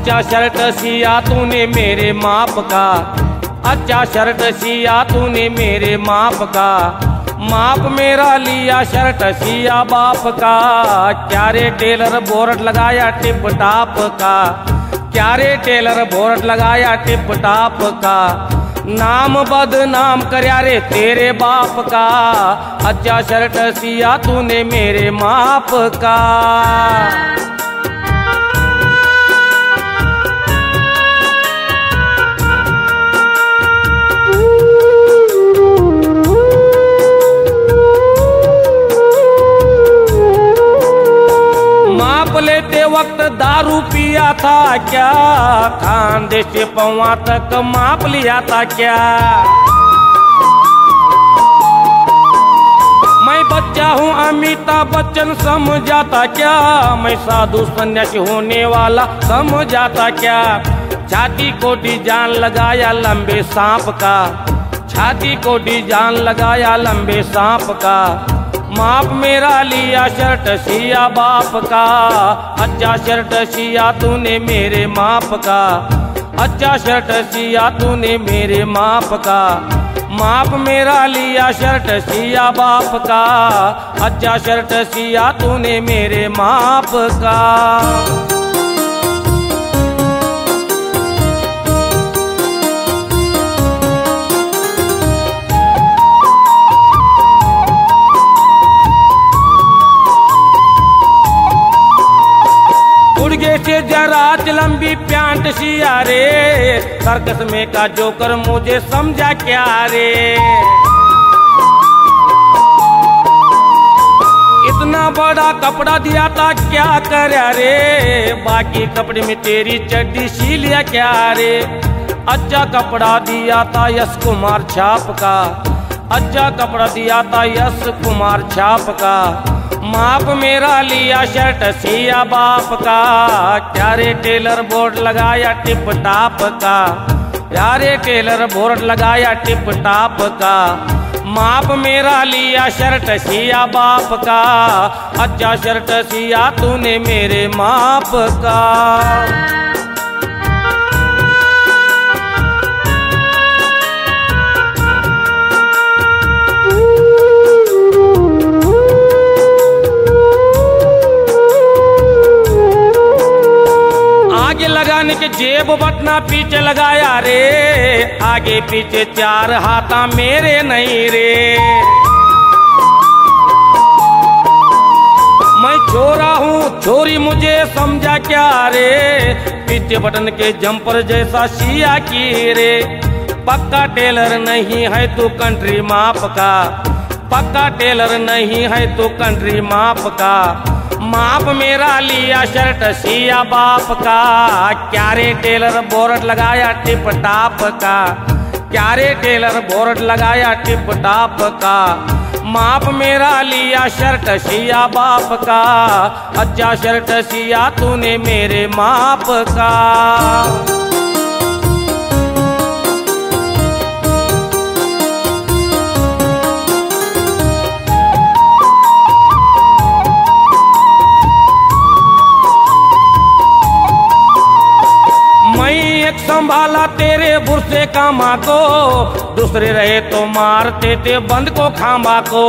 अच्छा शर्ट सिया तूने मेरे माप का, अच्छा शर्ट सिया तूने मेरे माप का, माप मेरा लिया शर्ट सिया बाप का। क्या रे टेलर बोर्ड लगाया टिप टाप का, क्या रे टेलर बोर्ड लगाया टिप टाप का, नाम बदनाम करया रे तेरे बाप का। अच्छा शर्ट सिया तूने मेरे माप का। लेते वक्त दारू पिया था क्या, खांदे से पौवा तक माप लिया था क्या। मैं बच्चा हूँ अमिताभ बच्चन समझाता क्या, मैं साधु सन्यासी होने वाला समझाता क्या। छाती को डिजाइन लगाया लंबे सांप का, छाती को डिजाइन लगाया लंबे सांप का, माप मेरा लिया शर्ट सिया बाप का। अच्छा शर्ट सिया तूने मेरे माप का, अच्छा शर्ट सिया तूने मेरे माप का, माप मेरा लिया शर्ट सिया बाप का। अच्छा शर्ट सिया तूने मेरे माप का। से जरा लंबी प्यांट सिया रे, सर्कस में का जोकर मुझे समझा क्या रे। इतना बड़ा कपड़ा दिया था क्या करया रे, बाकी कपड़े में तेरी चड्डी सी लिया क्या रे। अच्छा कपड़ा दिया था यश कुमार छाप का, अच्छा कपड़ा दिया था यश कुमार छाप का, माप मेरा लिया शर्ट सिया बाप का। क्या रे टेलर बोर्ड लगाया टिप टाप का, क्या रे टेलर बोर्ड लगाया टिप टाप का, माप मेरा लिया शर्ट सिया बाप का। अच्छा शर्ट सिया तूने मेरे माप का। लगाने के जेब बटना पीछे लगाया रे, आगे पीछे चार हाथा मेरे नहीं रे। मैं छोरा हूँ छोरी मुझे समझा क्या रे, पीछे बटन के जंपर जैसा सिया की रे। पक्का टेलर नहीं है तू कंट्री माप का, पक्का टेलर नहीं है तू कंट्री माप का, माप मेरा लिया शर्ट सिया बाप का। क्या रे टेलर बोर्ड लगाया टिप टाप का, क्या रे टेलर बोर्ड लगाया टिप टाप का, माप मेरा लिया शर्ट सिया बाप का। अच्छा शर्ट सिया तूने मेरे माप का। संभाला तेरे बुरसे कामा को, दूसरे रहे तो मारते थे बंद को खांबा को।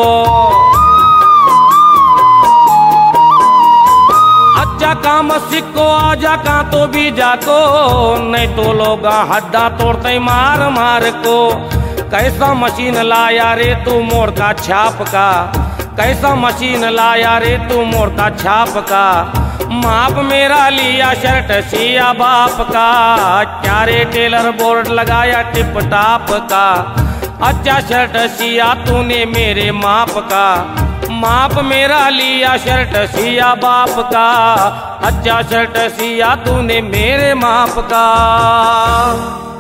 अच्छा काम सिक्को आजा का तो भी जाको, नहीं तो लोग हड्डा तोड़ते मार मार को। कैसा मशीन लाया रे तू मोड़ का छाप का, कैसा मशीन लाया रे तू मोड़ का छाप का, माप मेरा लिया शर्ट सिया बाप का। क्या रे टेलर बोर्ड लगाया टिप टाप का, अच्छा शर्ट सिया तूने मेरे माप का, माप मेरा लिया शर्ट सिया बाप का। अच्छा शर्ट सिया तूने मेरे माप का।